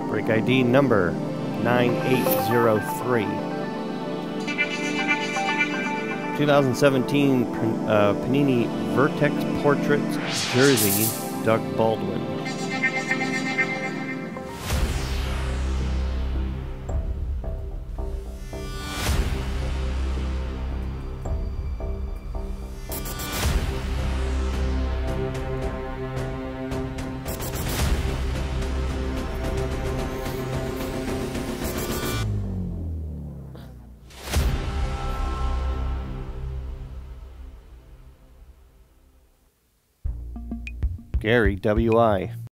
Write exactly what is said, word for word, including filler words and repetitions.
Break I D number nine eight zero three. twenty seventeen uh, Panini Vertex Portraits Jersey, Doug Baldwin. Gary, W I